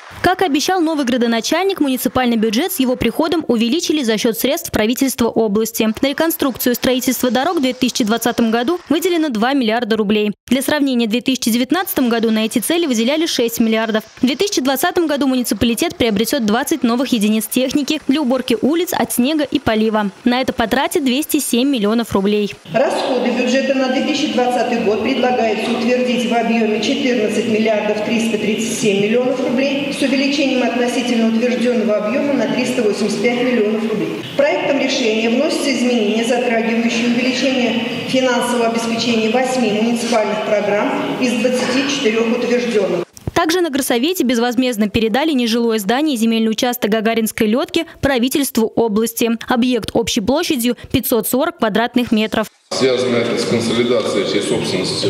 Как обещал новый градоначальник, муниципальный бюджет с его приходом увеличили за счет средств правительства области. На реконструкцию и строительство дорог в 2020 году выделено 2 миллиарда рублей. Для сравнения, в 2019 году на эти цели выделяли 6 миллиардов. В 2020 году муниципалитет приобретет 20 новых единиц техники для уборки улиц от снега и полива. На это потратит 207 миллионов рублей. Расходы бюджета на 2020 год предлагается утвердить в объеме 14 миллиардов 337 миллионов рублей с увеличением относительно утвержденного объема на 385 миллионов рублей. Проектом решения вносятся изменения, затрагивающие увеличение финансового обеспечения 8 муниципальных программ из 24 утвержденных. Также на горсовете безвозмездно передали нежилое здание и земельный участок Гагаринской лётки правительству области. Объект общей площадью 540 квадратных метров. Связано это с консолидацией всей собственности.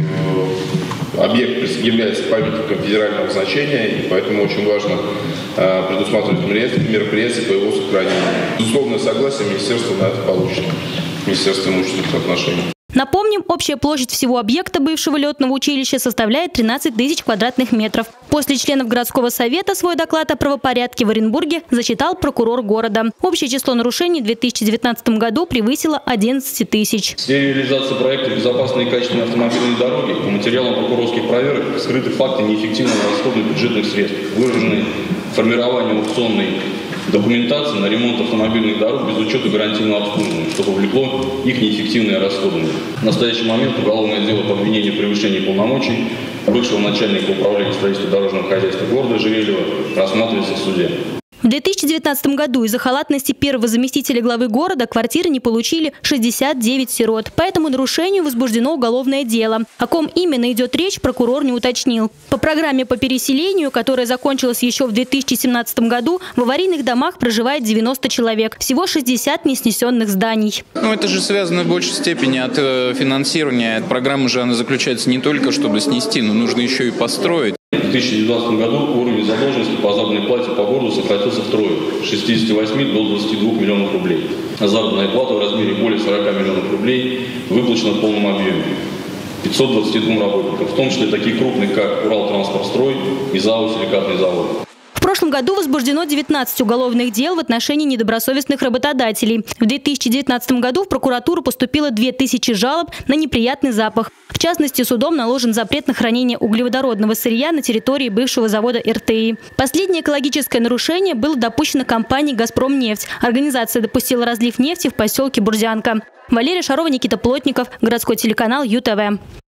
Объект является памятником федерального значения, и поэтому очень важно предусматривать мероприятия по его сохранению. Безусловное согласие министерства на это получено. Министерство имущественных отношений. Напомним, общая площадь всего объекта бывшего летного училища составляет 13 тысяч квадратных метров. После членов городского совета свой доклад о правопорядке в Оренбурге зачитал прокурор города. Общее число нарушений в 2019 году превысило 11 тысяч. В сфере реализации проекта «Безопасные и качественные автомобильные дороги» по материалам прокурорских проверок скрыты факты неэффективного расхода бюджетных средств, выраженные формированием аукционной документации на ремонт автомобильных дорог без учета гарантийного обслуживания, что повлекло их неэффективное расходование. В настоящий момент уголовное дело по обвинению в превышении полномочий бывшего начальника управления строительства дорожного хозяйства города Жерелева рассматривается в суде. В 2019 году из-за халатности первого заместителя главы города квартиры не получили 69 сирот. По этому нарушению возбуждено уголовное дело. О ком именно идет речь, прокурор не уточнил. По программе по переселению, которая закончилась еще в 2017 году, в аварийных домах проживает 90 человек. Всего 60 неснесенных зданий. Это же связано в большей степени от финансирования. Программа же она заключается не только, чтобы снести, но нужно еще и построить. В 2019 году уровень задолженности по заработной плате по городу сократился втрое – с 68 до 22 миллионов рублей. Заработная плата в размере более 40 миллионов рублей выплачена в полном объеме 522 работникам, в том числе таких крупных, как Уралтранспортстрой и ЗАО «Силикатный завод». В прошлом году возбуждено 19 уголовных дел в отношении недобросовестных работодателей. В 2019 году в прокуратуру поступило 2000 жалоб на неприятный запах. В частности, судом наложен запрет на хранение углеводородного сырья на территории бывшего завода РТИ. Последнее экологическое нарушение было допущено компанией «Газпромнефть». Организация допустила разлив нефти в поселке Бурзянка. Валерия Шарова, Никита Плотников, городской телеканал ЮТВ.